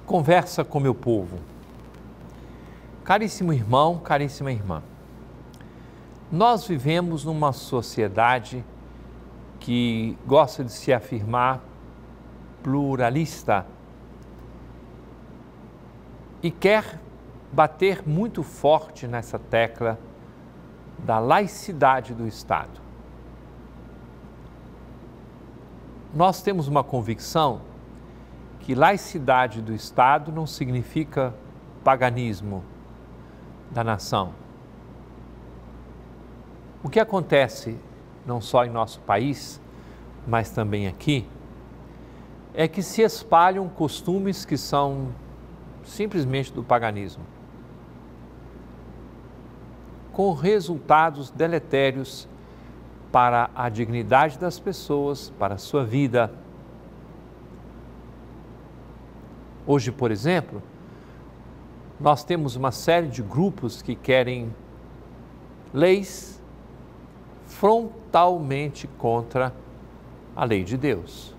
Conversa com meu povo. Caríssimo irmão, caríssima irmã, nós vivemos numa sociedade que gosta de se afirmar pluralista e quer bater muito forte nessa tecla da laicidade do Estado. Nós temos uma convicção que laicidade do Estado não significa paganismo da nação. O que acontece, não só em nosso país, mas também aqui, é que se espalham costumes que são simplesmente do paganismo, com resultados deletérios para a dignidade das pessoas, para a sua vida. Hoje, por exemplo, nós temos uma série de grupos que querem leis frontalmente contra a lei de Deus.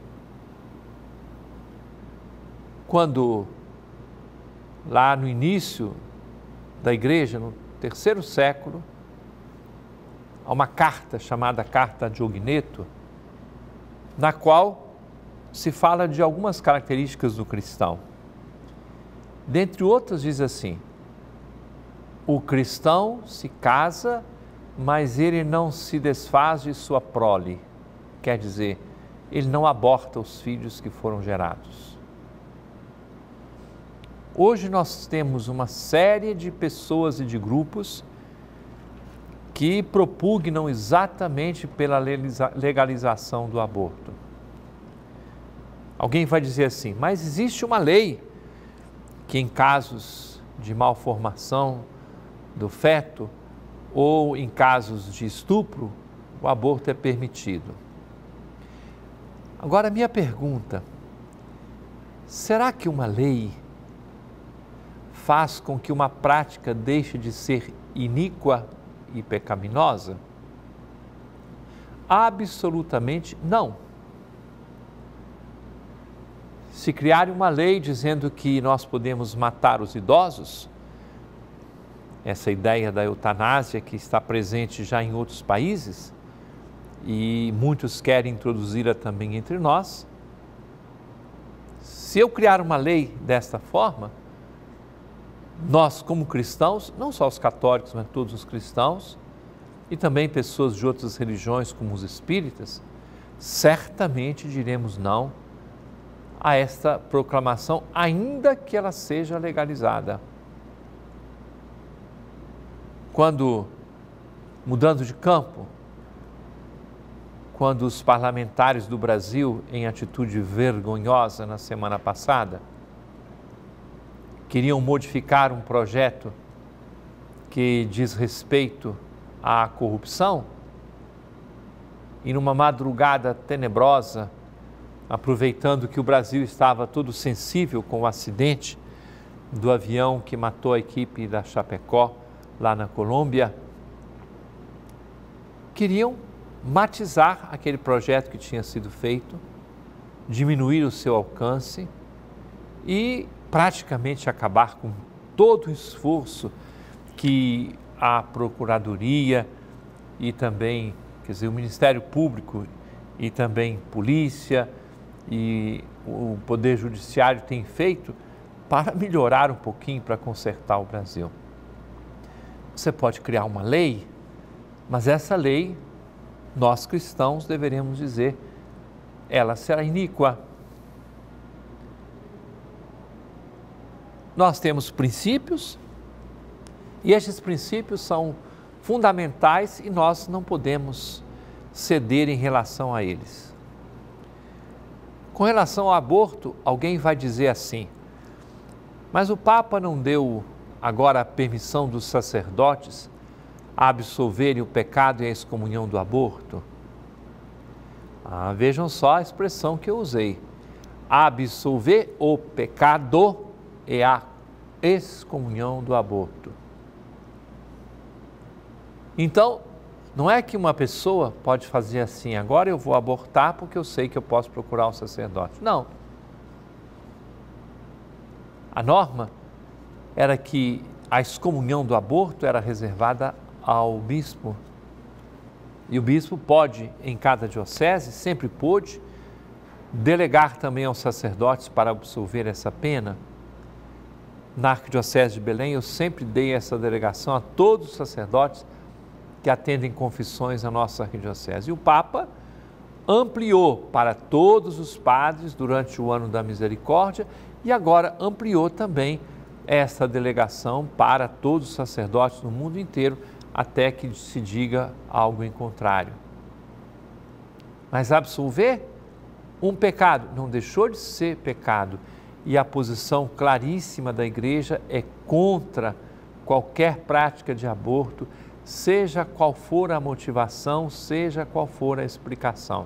Quando, lá no início da igreja, no terceiro século, há uma carta chamada Carta de Ogneto, na qual se fala de algumas características do cristão. Dentre outras, diz assim: o cristão se casa, mas ele não se desfaz de sua prole. Quer dizer, ele não aborta os filhos que foram gerados. Hoje nós temos uma série de pessoas e de grupos que propugnam exatamente pela legalização do aborto. Alguém vai dizer assim, mas existe uma lei que em casos de malformação do feto ou em casos de estupro, o aborto é permitido. Agora, minha pergunta, será que uma lei faz com que uma prática deixe de ser iníqua e pecaminosa? Absolutamente não. Se criar uma lei dizendo que nós podemos matar os idosos, essa ideia da eutanásia que está presente já em outros países e muitos querem introduzi-la também entre nós, se eu criar uma lei desta forma, nós como cristãos, não só os católicos, mas todos os cristãos e também pessoas de outras religiões como os espíritas, certamente diremos não a esta proclamação, ainda que ela seja legalizada. Quando, mudando de campo, quando os parlamentares do Brasil, em atitude vergonhosa na semana passada, queriam modificar um projeto que diz respeito à corrupção, e numa madrugada tenebrosa, aproveitando que o Brasil estava todo sensível com o acidente do avião que matou a equipe da Chapecó, lá na Colômbia, queriam matizar aquele projeto que tinha sido feito, diminuir o seu alcance e praticamente acabar com todo o esforço que a Procuradoria e também, quer dizer, o Ministério Público e também polícia e o Poder Judiciário têm feito para melhorar um pouquinho, para consertar o Brasil. Você pode criar uma lei, mas essa lei, nós cristãos deveremos dizer, ela será iníqua. Nós temos princípios e estes princípios são fundamentais e nós não podemos ceder em relação a eles. Com relação ao aborto, alguém vai dizer assim, mas o Papa não deu agora a permissão dos sacerdotes a absolverem o pecado e a excomunhão do aborto? Vejam só a expressão que eu usei, absolver o pecado e a excomunhão do aborto. Então, não é que uma pessoa pode fazer assim, agora eu vou abortar porque eu sei que eu posso procurar um sacerdote. Não. A norma era que a excomunhão do aborto era reservada ao bispo. E o bispo pode, em cada diocese, sempre pôde, delegar também aos sacerdotes para absolver essa pena. Na Arquidiocese de Belém, eu sempre dei essa delegação a todos os sacerdotes que atendem confissões na nossa Arquidiocese. E o Papa ampliou para todos os padres durante o Ano da Misericórdia e agora ampliou também essa delegação para todos os sacerdotes no mundo inteiro, até que se diga algo em contrário. Mas absolver um pecado não deixou de ser pecado, e a posição claríssima da Igreja é contra qualquer prática de aborto, seja qual for a motivação, seja qual for a explicação.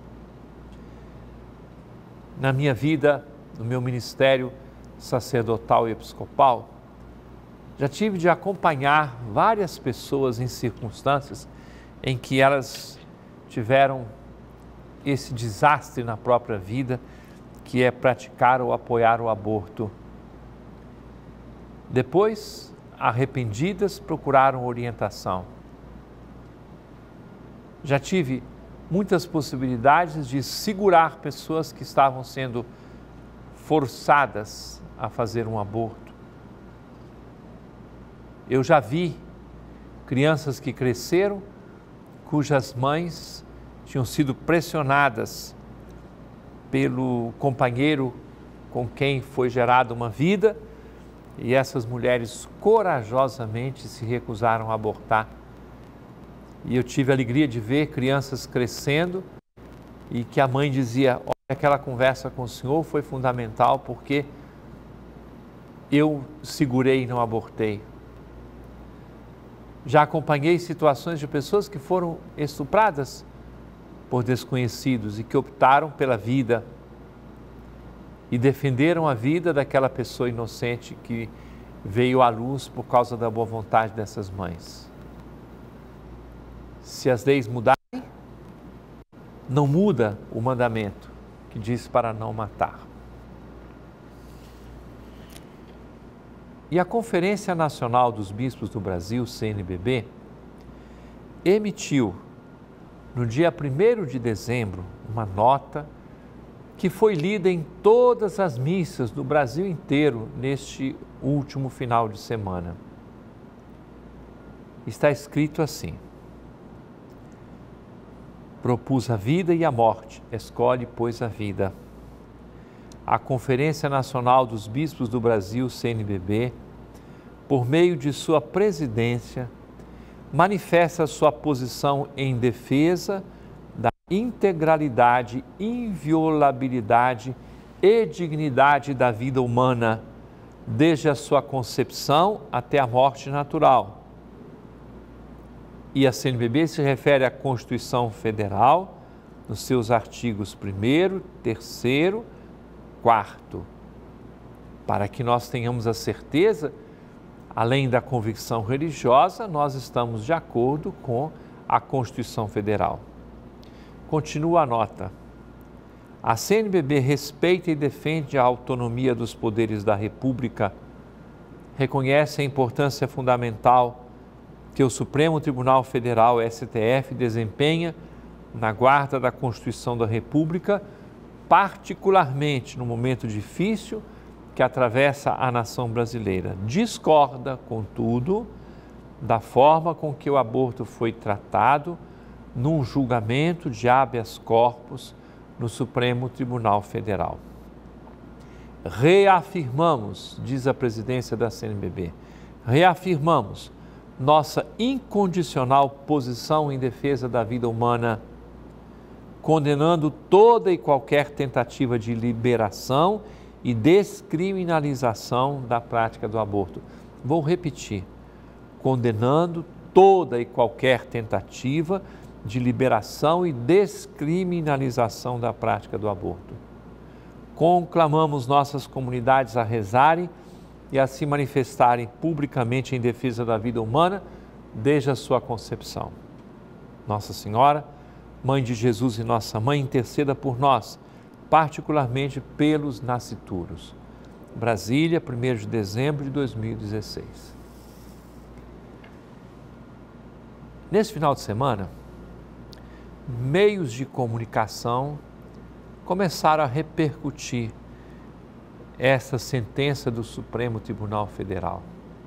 Na minha vida, no meu ministério sacerdotal e episcopal, já tive de acompanhar várias pessoas em circunstâncias em que elas tiveram esse desastre na própria vida, que é praticar ou apoiar o aborto. Depois, arrependidas, procuraram orientação. Já tive muitas possibilidades de segurar pessoas que estavam sendo forçadas a fazer um aborto. Eu já vi crianças que cresceram, cujas mães tinham sido pressionadas pelo companheiro com quem foi gerada uma vida, e essas mulheres corajosamente se recusaram a abortar. E eu tive a alegria de ver crianças crescendo e que a mãe dizia: olha, aquela conversa com o senhor foi fundamental porque eu segurei e não abortei. Já acompanhei situações de pessoas que foram estupradas por desconhecidos e que optaram pela vida e defenderam a vida daquela pessoa inocente que veio à luz por causa da boa vontade dessas mães. Se as leis mudarem, não muda o mandamento que diz para não matar. E a Conferência Nacional dos Bispos do Brasil, CNBB, emitiu no dia 1º de dezembro uma nota que foi lida em todas as missas do Brasil inteiro neste último final de semana. Está escrito assim: propus a vida e a morte, escolhe, pois, a vida. A Conferência Nacional dos Bispos do Brasil, CNBB, por meio de sua presidência, manifesta sua posição em defesa da integralidade, inviolabilidade e dignidade da vida humana, desde a sua concepção até a morte natural. E a CNBB se refere à Constituição Federal, nos seus artigos 1º, 3º, 4º, para que nós tenhamos a certeza, além da convicção religiosa, nós estamos de acordo com a Constituição Federal. Continua a nota. A CNBB respeita e defende a autonomia dos poderes da República, reconhece a importância fundamental que o Supremo Tribunal Federal, STF, desempenha na guarda da Constituição da República, particularmente no momento difícil que atravessa a nação brasileira. Discorda, contudo, da forma com que o aborto foi tratado num julgamento de habeas corpus no Supremo Tribunal Federal. Reafirmamos, diz a presidência da CNBB, reafirmamos nossa incondicional posição em defesa da vida humana, condenando toda e qualquer tentativa de liberação e descriminalização da prática do aborto. Vou repetir, condenando toda e qualquer tentativa de liberação e descriminalização da prática do aborto. Conclamamos nossas comunidades a rezarem e a se manifestarem publicamente em defesa da vida humana desde a sua concepção. Nossa Senhora, Mãe de Jesus e Nossa Mãe, interceda por nós, particularmente pelos nascituros. Brasília, 1º de dezembro de 2016. Nesse final de semana, meios de comunicação começaram a repercutir essa sentença do Supremo Tribunal Federal.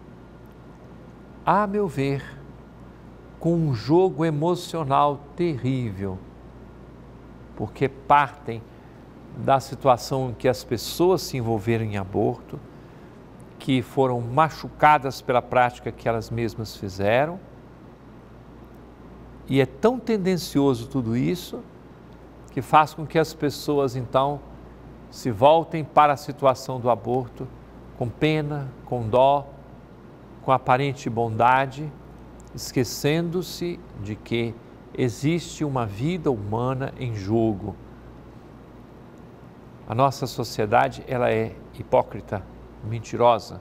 A meu ver, com um jogo emocional terrível, porque partem da situação em que as pessoas se envolveram em aborto, que foram machucadas pela prática que elas mesmas fizeram, e é tão tendencioso tudo isso, que faz com que as pessoas então se voltem para a situação do aborto com pena, com dó, com aparente bondade, esquecendo-se de que existe uma vida humana em jogo. A nossa sociedade, ela é hipócrita, mentirosa.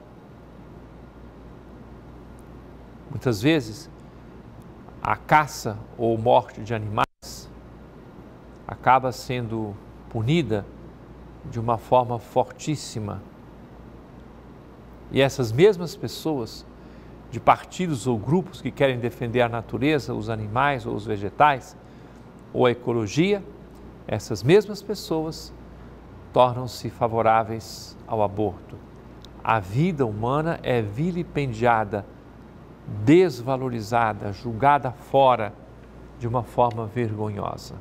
Muitas vezes, a caça ou morte de animais acaba sendo punida de uma forma fortíssima. E essas mesmas pessoas, de partidos ou grupos que querem defender a natureza, os animais ou os vegetais, ou a ecologia, essas mesmas pessoas tornam-se favoráveis ao aborto. A vida humana é vilipendiada, desvalorizada, julgada fora de uma forma vergonhosa.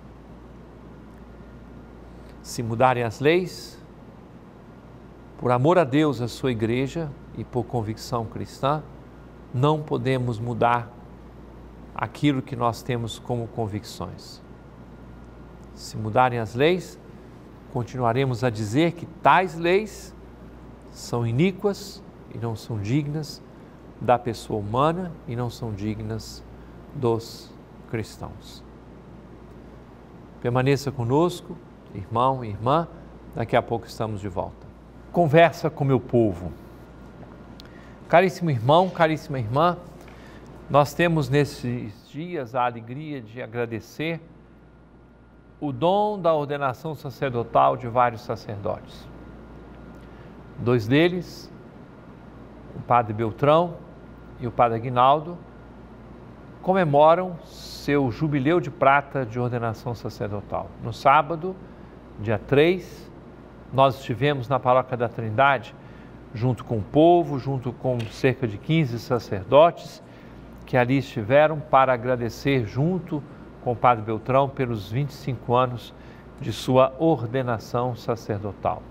Se mudarem as leis, por amor a Deus, a sua igreja e por convicção cristã, não podemos mudar aquilo que nós temos como convicções. Se mudarem as leis, continuaremos a dizer que tais leis são iníquas e não são dignas da pessoa humana e não são dignas dos cristãos. Permaneça conosco, irmão e irmã, daqui a pouco estamos de volta. Conversa com meu povo. Caríssimo irmão, caríssima irmã, nós temos nesses dias a alegria de agradecer o dom da ordenação sacerdotal de vários sacerdotes. 2 deles, o padre Beltrão e o padre Aguinaldo, comemoram seu jubileu de prata de ordenação sacerdotal. No sábado, dia 3, nós estivemos na Paróquia da Trindade, junto com o povo, junto com cerca de 15 sacerdotes que ali estiveram para agradecer junto com o padre Beltrão pelos 25 anos de sua ordenação sacerdotal.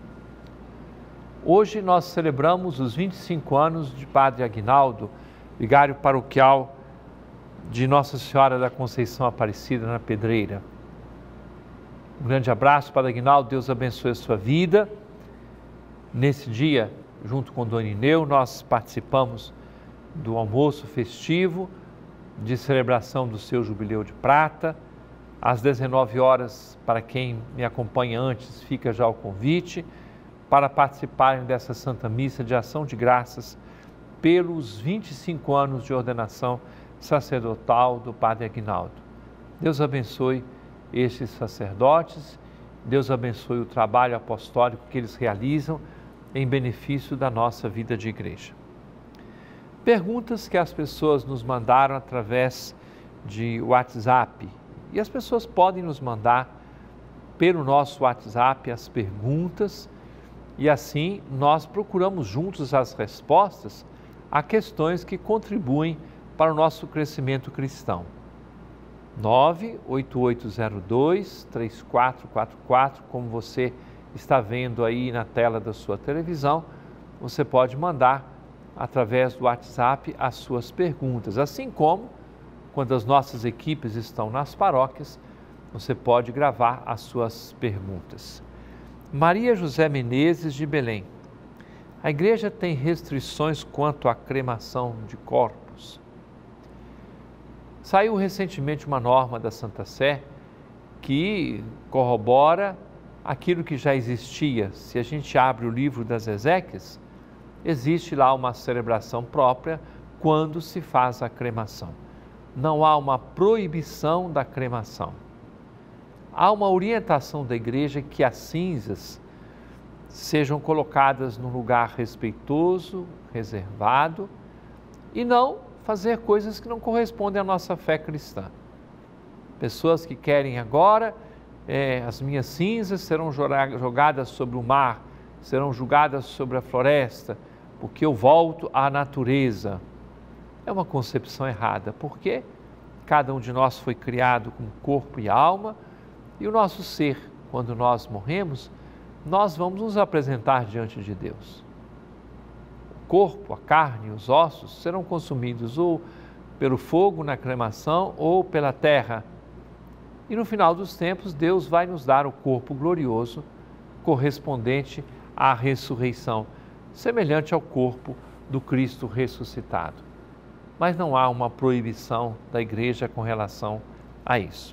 Hoje nós celebramos os 25 anos de padre Aguinaldo, vigário paroquial de Nossa Senhora da Conceição Aparecida na Pedreira. Um grande abraço, padre Aguinaldo, Deus abençoe a sua vida. Nesse dia, junto com Dona Ineu, nós participamos do almoço festivo de celebração do seu jubileu de prata. Às 19 horas, para quem me acompanha antes, fica já o convite para participarem dessa Santa Missa de ação de graças pelos 25 anos de ordenação sacerdotal do padre Aguinaldo. Deus abençoe estes sacerdotes, Deus abençoe o trabalho apostólico que eles realizam em benefício da nossa vida de igreja. Perguntas que as pessoas nos mandaram através de WhatsApp. E as pessoas podem nos mandar pelo nosso WhatsApp as perguntas e assim nós procuramos juntos as respostas a questões que contribuem para o nosso crescimento cristão. 98802-3444, como você está vendo aí na tela da sua televisão, você pode mandar através do WhatsApp as suas perguntas, assim como quando as nossas equipes estão nas paróquias, você pode gravar as suas perguntas. Maria José Menezes de Belém. A igreja tem restrições quanto à cremação de corpos? Saiu recentemente uma norma da Santa Sé que corrobora aquilo que já existia. Se a gente abre o livro das Ezequias, existe lá uma celebração própria quando se faz a cremação. Não há uma proibição da cremação. Há uma orientação da igreja que as cinzas sejam colocadas num lugar respeitoso, reservado, e não fazer coisas que não correspondem à nossa fé cristã. Pessoas que querem agora, as minhas cinzas serão jogadas sobre o mar, serão jogadas sobre a floresta, porque eu volto à natureza. É uma concepção errada, porque cada um de nós foi criado com corpo e alma, e o nosso ser, quando nós morremos, nós vamos nos apresentar diante de Deus. O corpo, a carne, os ossos serão consumidos ou pelo fogo na cremação ou pela terra. E no final dos tempos, Deus vai nos dar o corpo glorioso correspondente à ressurreição, semelhante ao corpo do Cristo ressuscitado. Mas não há uma proibição da igreja com relação a isso.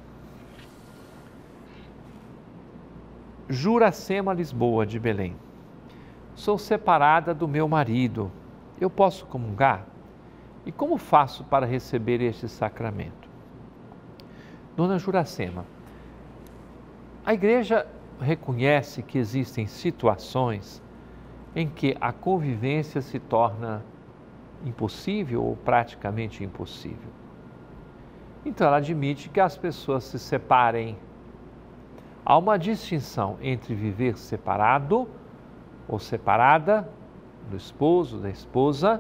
Juracema Lisboa, de Belém. Sou separada do meu marido. Eu posso comungar? E como faço para receber este sacramento? Dona Juracema, a igreja reconhece que existem situações em que a convivência se torna impossível ou praticamente impossível. Então ela admite que as pessoas se separem. Há uma distinção entre viver separado ou separada do esposo, da esposa,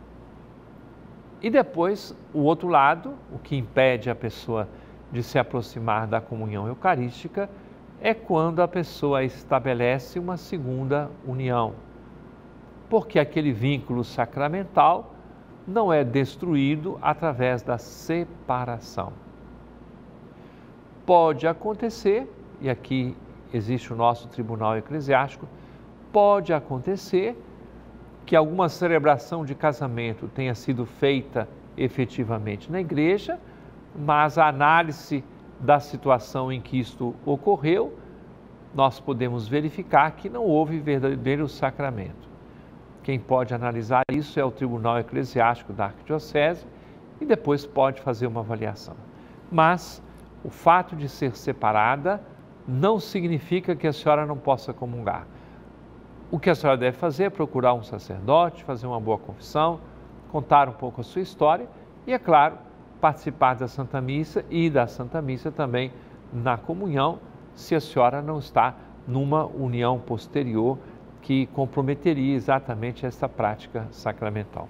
e depois o outro lado, o que impede a pessoa de se aproximar da comunhão eucarística, é quando a pessoa estabelece uma segunda união, porque aquele vínculo sacramental não é destruído através da separação. Pode acontecer, e aqui existe o nosso tribunal eclesiástico, pode acontecer que alguma celebração de casamento tenha sido feita efetivamente na igreja, mas a análise da situação em que isto ocorreu, nós podemos verificar que não houve verdadeiro sacramento. Quem pode analisar isso é o Tribunal Eclesiástico da Arquidiocese e depois pode fazer uma avaliação. Mas o fato de ser separada não significa que a senhora não possa comungar. O que a senhora deve fazer é procurar um sacerdote, fazer uma boa confissão, contar um pouco a sua história e, é claro, participar da Santa Missa e da Santa Missa também na comunhão, se a senhora não está numa união posterior que comprometeria exatamente essa prática sacramental.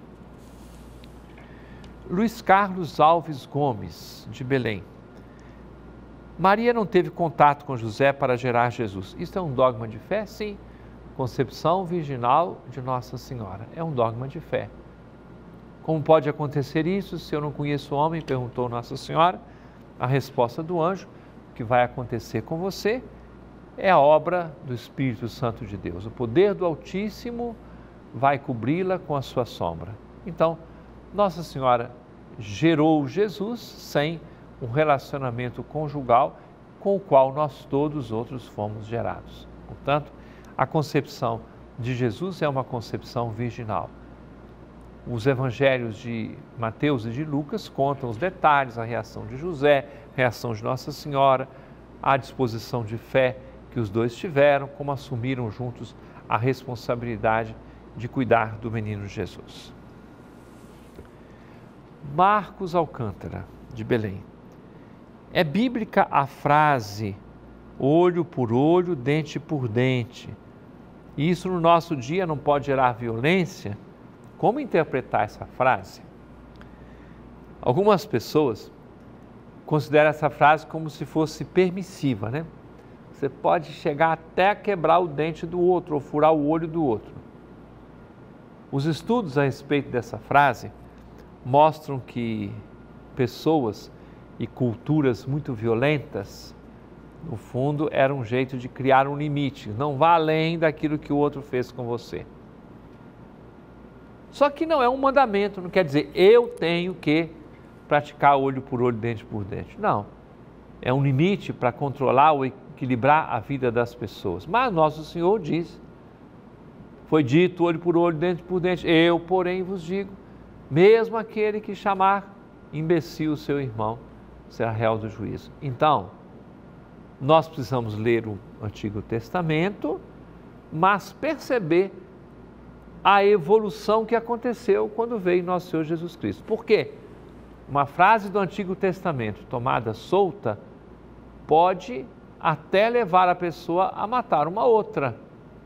Luiz Carlos Alves Gomes, de Belém. Maria não teve contato com José para gerar Jesus. Isso é um dogma de fé? Sim. Concepção virginal de Nossa Senhora. É um dogma de fé. Como pode acontecer isso se eu não conheço o homem? Perguntou Nossa Senhora. A resposta do anjo, o que vai acontecer com você é a obra do Espírito Santo de Deus. O poder do Altíssimo vai cobri-la com a sua sombra. Então, Nossa Senhora gerou Jesus sem um relacionamento conjugal com o qual nós todos outros fomos gerados. Portanto, a concepção de Jesus é uma concepção virginal. Os evangelhos de Mateus e de Lucas contam os detalhes, a reação de José, a reação de Nossa Senhora, a disposição de fé que os dois tiveram, como assumiram juntos a responsabilidade de cuidar do menino Jesus. Marcos Alcântara, de Belém. É bíblica a frase olho por olho, dente por dente. E isso no nosso dia não pode gerar violência? Como interpretar essa frase? Algumas pessoas consideram essa frase como se fosse permissiva, né? Você pode chegar até a quebrar o dente do outro ou furar o olho do outro. Os estudos a respeito dessa frase mostram que pessoas e culturas muito violentas, no fundo, era um jeito de criar um limite. Não vá além daquilo que o outro fez com você. Só que não é um mandamento, não quer dizer eu tenho que praticar olho por olho, dente por dente. Não. É um limite para controlar ou equilibrar a vida das pessoas. Mas Nosso Senhor diz, foi dito olho por olho, dente por dente. Eu, porém, vos digo, mesmo aquele que chamar imbecil o seu irmão, será réu do juízo. Então, nós precisamos ler o Antigo Testamento mas perceber a evolução que aconteceu quando veio nosso Senhor Jesus Cristo. Por quê? Uma frase do Antigo Testamento tomada solta pode até levar a pessoa a matar uma outra.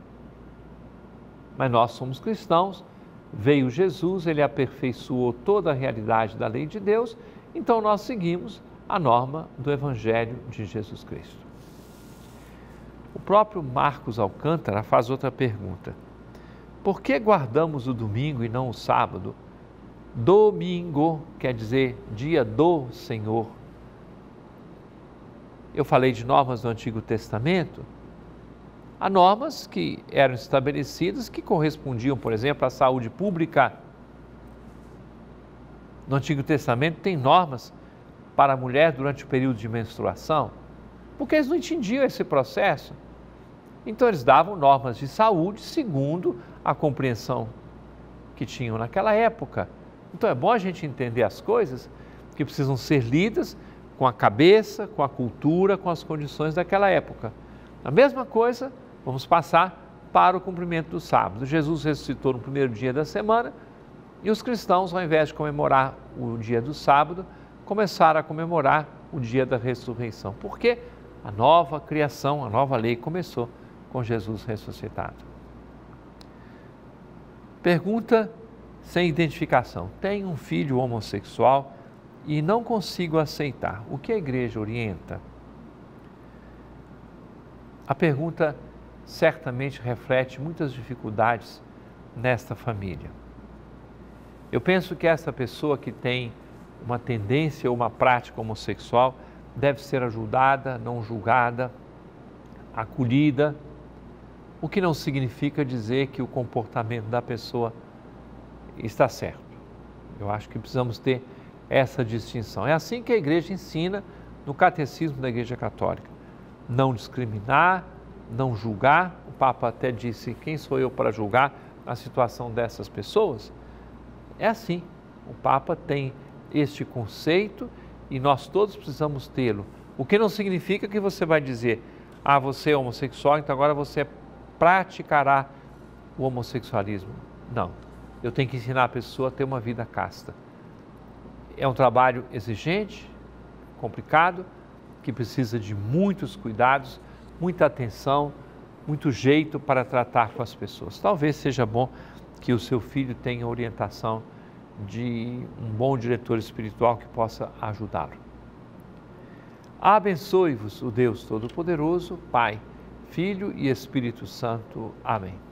Mas nós somos cristãos, veio Jesus, ele aperfeiçoou toda a realidade da lei de Deus, então nós seguimos a norma do Evangelho de Jesus Cristo. O próprio Marcos Alcântara faz outra pergunta. Por que guardamos o domingo e não o sábado? Domingo quer dizer dia do Senhor. Eu falei de normas do Antigo Testamento. Há normas que eram estabelecidas que correspondiam, por exemplo, à saúde pública. No Antigo Testamento tem normas para a mulher durante o período de menstruação, porque eles não entendiam esse processo. Então eles davam normas de saúde segundo a compreensão que tinham naquela época. Então é bom a gente entender as coisas que precisam ser lidas com a cabeça, com a cultura, com as condições daquela época. A mesma coisa, vamos passar para o cumprimento do sábado. Jesus ressuscitou no primeiro dia da semana e os cristãos, ao invés de comemorar o dia do sábado, começaram a comemorar o dia da ressurreição. Porque a nova criação, a nova lei começou com Jesus ressuscitado. Pergunta sem identificação. Tenho um filho homossexual e não consigo aceitar. O que a igreja orienta? A pergunta certamente reflete muitas dificuldades nesta família. Eu penso que essa pessoa que tem uma tendência ou uma prática homossexual deve ser ajudada, não julgada, acolhida, o que não significa dizer que o comportamento da pessoa está certo. Eu acho que precisamos ter essa distinção. É assim que a igreja ensina no catecismo da Igreja Católica. Não discriminar, não julgar. O Papa até disse, quem sou eu para julgar a situação dessas pessoas? É assim, o Papa tem este conceito e nós todos precisamos tê-lo. O que não significa que você vai dizer, você é homossexual, então agora você praticará o homossexualismo. Não, eu tenho que ensinar a pessoa a ter uma vida casta. É um trabalho exigente, complicado, que precisa de muitos cuidados, muita atenção, muito jeito para tratar com as pessoas. Talvez seja bom que o seu filho tenha orientação de um bom diretor espiritual que possa ajudá-lo. Abençoe-vos o Deus Todo-Poderoso, Pai, Filho e Espírito Santo. Amém.